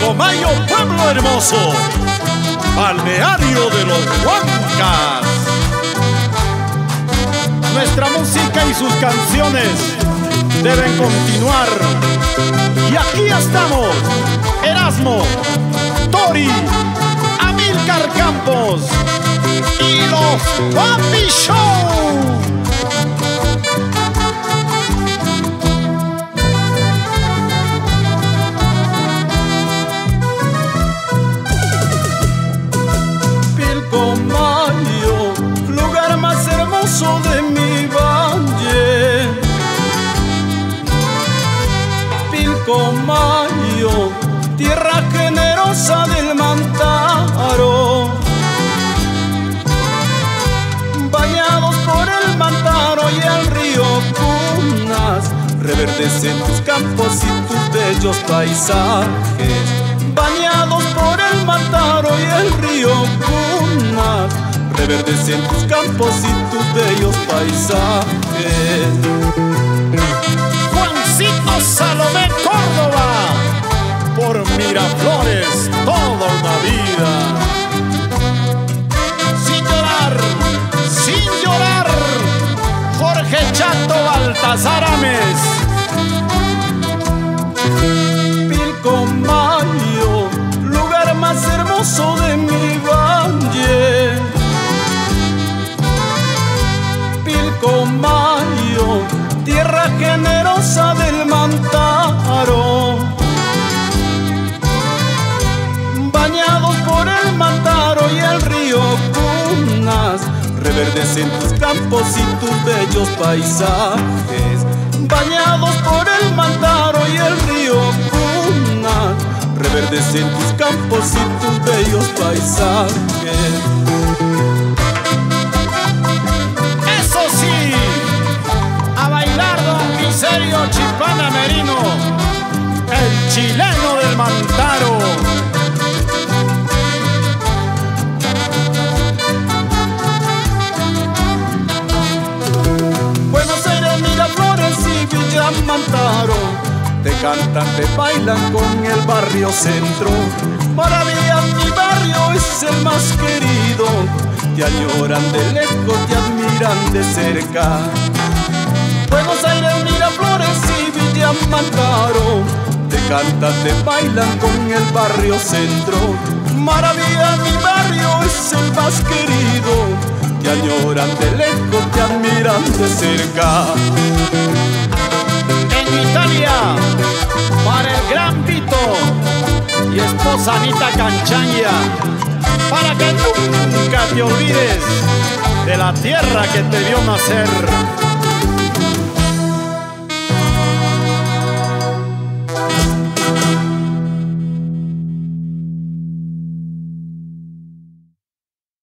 Pilcomayo, pueblo hermoso, balneario de los Huancas. Nuestra música y sus canciones deben continuar. Y aquí estamos, Erasmo, Tori, Amílcar Campos y los Papi Show. Pilcomayo, lugar más hermoso de mi valle. Pilcomayo, tierra generosa del Mantaro. Bañados por el Mantaro y el río Punas, reverdecen tus campos y tus bellos paisajes. Bañados por el Mantaro y el río Punas, reverdecen tus campos y tus bellos paisajes. Juancito Salomé Córdoba, por Miraflores toda una vida. Sin llorar, sin llorar, Jorge Chato Baltasar Ames. Pilcomayo, lugar más hermoso de mi valle. Pilcomayo, tierra generosa del Mantaro. Bañados por el Mantaro y el río Punas, reverdecen tus campos y tus bellos paisajes. Bañados por el Mantaro y el río Punas, reverdecen tus campos y tus bellos paisajes. Eso sí, a bailar don Miserio Chipana Merino, el chileno del Mantaro. Buenos Aires, Miraflores y Villa Mantaro, te cantan, te bailan con el barrio centro. Maravilla, mi barrio es el más querido, te añoran de lejos, te admiran de cerca. Buenos Aires, Miraflores y Villa Mantaro, te cantan, te bailan con el barrio centro. Maravilla, mi barrio es el más querido, te añoran de lejos, te admiran de cerca. En Italia, para el gran Vito y esposa Anita Canchaña, para que nunca te olvides de la tierra que te vio nacer.